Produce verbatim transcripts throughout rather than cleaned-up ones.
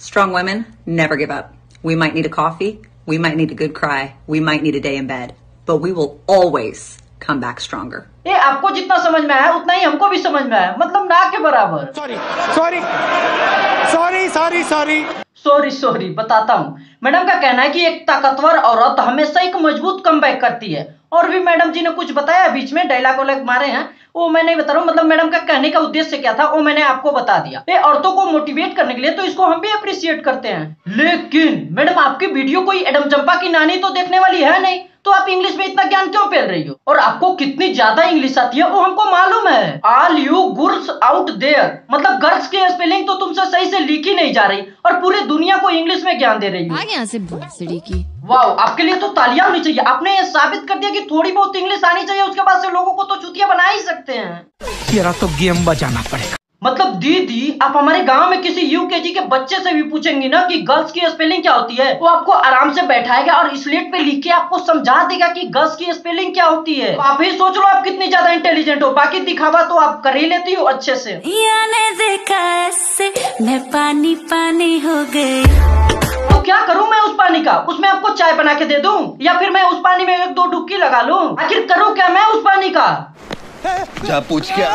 Strong women never give up. We might need a coffee, we might need a good cry, we might need a day in bed, but we will always come back stronger. ये आपको जितना समझ में आया उतना ही हमको भी समझ में आया, मतलब ना के बराबर। Sorry sorry sorry sorry sorry sorry sorry बताता हूँ। मैडम का कहना है कि एक ताकतवर औरत हमेशा एक मजबूत कमबैक करती है। और भी मैडम जी ने कुछ बताया बीच में, डायलॉग वायलॉग मारे हैं, वो मैं नहीं बता रहा हूँ। मतलब मैडम का कहने का उद्देश्य क्या था वो मैंने आपको बता दिया। ये औरतों को मोटिवेट करने के लिए तो इसको हम भी अप्रिशिएट करते हैं। लेकिन मैडम आपकी वीडियो कोई एडम चंपा की नानी तो देखने वाली है नहीं, तो आप इंग्लिश में इतना ज्ञान क्यों फैल रही हो? और आपको कितनी ज्यादा इंग्लिश आती है वो हमको मालूम है। All you girls out there, मतलब गर्ल्स की स्पेलिंग तो तुमसे सही से लिखी नहीं जा रही और पूरी दुनिया को इंग्लिश में ज्ञान दे रही हो। यहाँ से भोसड़ी की। वाह, आपके लिए तो तालियां होनी चाहिए। आपने ये साबित कर दिया कि थोड़ी बहुत इंग्लिश आनी चाहिए, उसके बाद से लोगों को तो चुतिया बना ही सकते हैं। तेरा तो गेम बजाना पड़ेगा। मतलब दीदी आप हमारे गांव में किसी यूकेजी के बच्चे से भी पूछेंगी ना कि गर्ल्स की स्पेलिंग क्या होती है, वो आपको आराम से बैठाएगा और स्लेट पे लिख के आपको समझा देगा कि गर्ल्स की स्पेलिंग क्या होती है। तो आप ही सोच लो आप कितनी ज्यादा इंटेलिजेंट हो। बाकी दिखावा तो आप कर ही लेती हो अच्छे से। देखा ऐसे मैं पानी पानी हो गई। तो क्या करूं मैं उस पानी का? उसमें आपको चाय बना के दे दूं या फिर मैं उस पानी में एक दो डुबकी लगा लूं? आखिर करूं क्या मैं उस पानी का? जा पूछ क्या?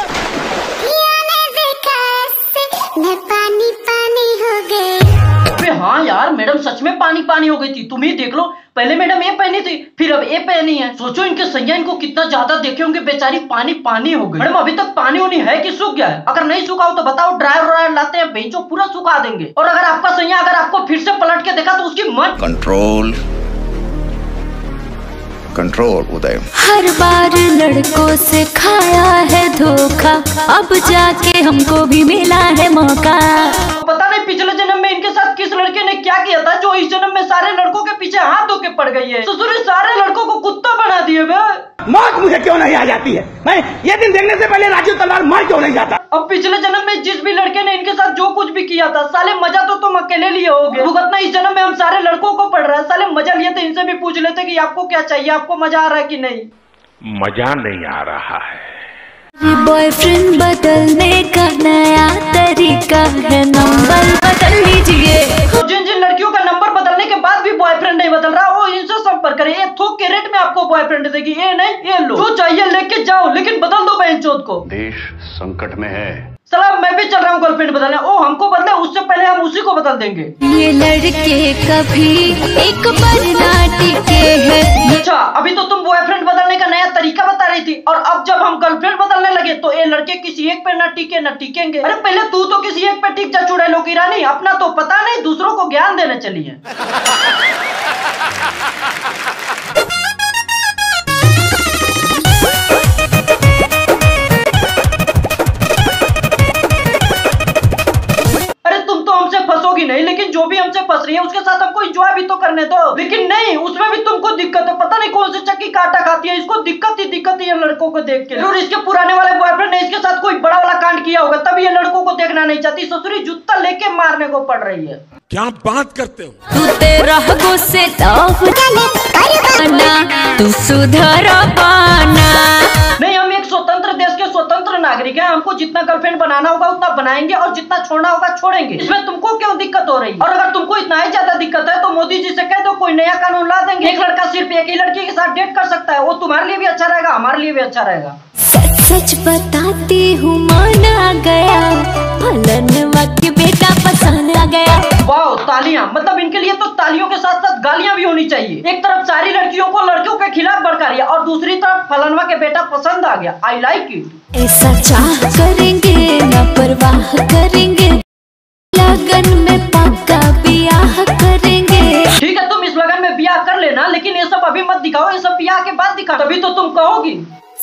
मैं पानी पानी हो गई। अबे हाँ यार, मैडम सच में पानी पानी हो गई थी। तुम ही देख लो, पहले मैडम ये पहनी थी फिर अब ये पहनी है। सोचो इनके सैया इनको कितना ज्यादा देखे होंगे, बेचारी पानी पानी हो गई। मैडम अभी तक पानी होनी है कि सूख गया है? अगर नहीं सूखा हो तो बताओ, ड्रायर ड्रायर लाते हैं बेंचो पूरा सुखा देंगे। और अगर आपका सैया अगर आपको फिर से पलट के देखा तो उसकी मन कंट्रोल कंट्रोल उदय। हर बार लड़कों से खाया है धोखा, अब जाके हमको भी मिला है मौका। पता नहीं पिछले जन्म में इनके साथ किस लड़के ने क्या किया था जो इस जन्म में सारे लड़कों के पीछे हाथ धो के पड़ गई है। ससुर सारे लड़कों को कुत्ता बना दिए बे। मौत मुझे क्यों नहीं आ जाती है? मैं ये दिन देखने से पहले राजू तलवार मार क्यों नहीं जाता? अब पिछले जन्म में जिस भी लड़के ने इनके साथ जो कुछ भी किया था, साले मजा तो तुम अकेले लिए होगे। भुगतना इस जन्म में हम सारे लड़कों को पड़ रहा है। साले मजा लिए थे, इनसे भी पूछ लेते कि आपको क्या चाहिए, आपको मजा आ रहा है कि नहीं? मजा नहीं आ रहा है। बॉयफ्रेंड बदलने का नया तरीका है, नंबर बदल लीजिए। तो जिन जिन लड़कियों का नंबर बदलने के बाद भी बॉयफ्रेंड नहीं बदल रहा, वो इनसे संपर्क करे। ये थोक के रेट में आपको बॉयफ्रेंड देगी। ये नहीं ये लो, जो चाहिए लेके जाओ, लेकिन बदल दो बहनचोद को। देश संकट में है। सलाम, मैं भी चल रहा हूँ गर्लफ्रेंड बदलने। ओ हमको बदले उससे पहले हम उसी को बदल देंगे। ये लड़के कभी एक बार ना टिके हैं। अच्छा, अभी तो तुम बॉयफ्रेंड बदलने का नया तरीका बता रही थी और अब जब हम गर्लफ्रेंड बदलने लगे तो ये लड़के किसी एक पे ना टिके ना टिकेंगे। अरे पहले तू तो किसी एक पे टिक जा चुड़ैलों की रानी। अपना तो पता नहीं, दूसरों को ज्ञान देने चली है। नहीं, लेकिन जो भी हमसे फंस रही है उसके साथ हमको एंजॉय भी तो करने दो। लेकिन नहीं, उसमें भी तुमको दिक्कत है। पता नहीं कौन सी चक्की काटा खाती है, इसको दिक्कत ही दिक्कत ही है लड़कों को देख के। और इसके पुराने वाले बॉयफ्रेंड ने इसके साथ कोई बड़ा वाला कांड किया होगा, तभी ये लड़कों को देखना नहीं चाहती। ससुरी जूता लेके मारने को पड़ रही है। क्या बात करते हो? तू तेरा गुस्से तू सुधर पाना। नहीं, हम एक स्वतंत्र देश के स्वतंत्र नागरिक हैं। हमको जितना गर्लफ्रेंड बनाना होगा उतना बनाएंगे और जितना छोड़ना होगा छोड़ेंगे। इसमें तुमको क्यों दिक्कत हो रही है? और अगर तुमको इतना ही ज्यादा दिक्कत है तो मोदी जी से कह दो कोई नया कानून ला देंगे। एक लड़का सिर्फ एक ही लड़की के साथ डेट कर सकता है। वो तुम्हारे लिए भी अच्छा रहेगा, हमारे लिए भी अच्छा रहेगा। सच सच बताती हूँ मान आ गया, फलनवा के बेटा पसंद आ गया। वाह, तालियां। मतलब इनके लिए तो तालियों के साथ साथ गालियां भी होनी चाहिए। एक तरफ सारी लड़कियों को लड़कियों के खिलाफ भड़का रही है और दूसरी तरफ फलनवा के बेटा पसंद आ गया। I like it. ऐसा चाह करेंगे ना परवाह करेंगे, लगन में पक्का ब्याह करेंगे। ठीक है, तुम इस लगन में ब्याह कर लेना, लेकिन ये सब अभी मत दिखाओ। ये सब ब्याह के बाद दिखा, तभी तो तुम कहोगी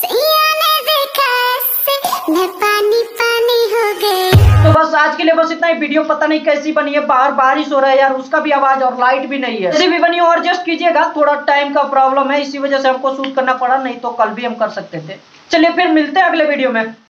मैं पानी पानी हो गई। तो बस आज के लिए बस इतना ही। वीडियो पता नहीं कैसी बनी है, बाहर बारिश हो रहा है यार, उसका भी आवाज और लाइट भी नहीं है। जैसे भी बनी हो एडजस्ट कीजिएगा, थोड़ा टाइम का प्रॉब्लम है, इसी वजह से हमको शूट करना पड़ा, नहीं तो कल भी हम कर सकते थे। चलिए फिर मिलते हैं अगले वीडियो में।